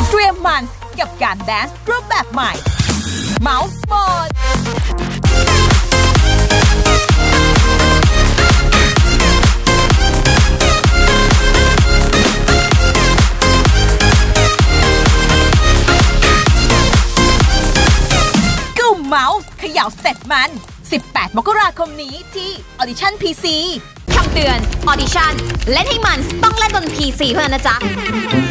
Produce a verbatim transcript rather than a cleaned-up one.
เตรียมมันกับการแดนซ์รูปแบบใหม่เมาส์โหมดเมาส์เขย่าสเต็ปมันสิบแปดมกราคมนี้ที่ Audition พี ซีคำเตือน Audition เล่นให้มันต้องเล่นบน พี ซี เท่านั้นนะจ๊ะ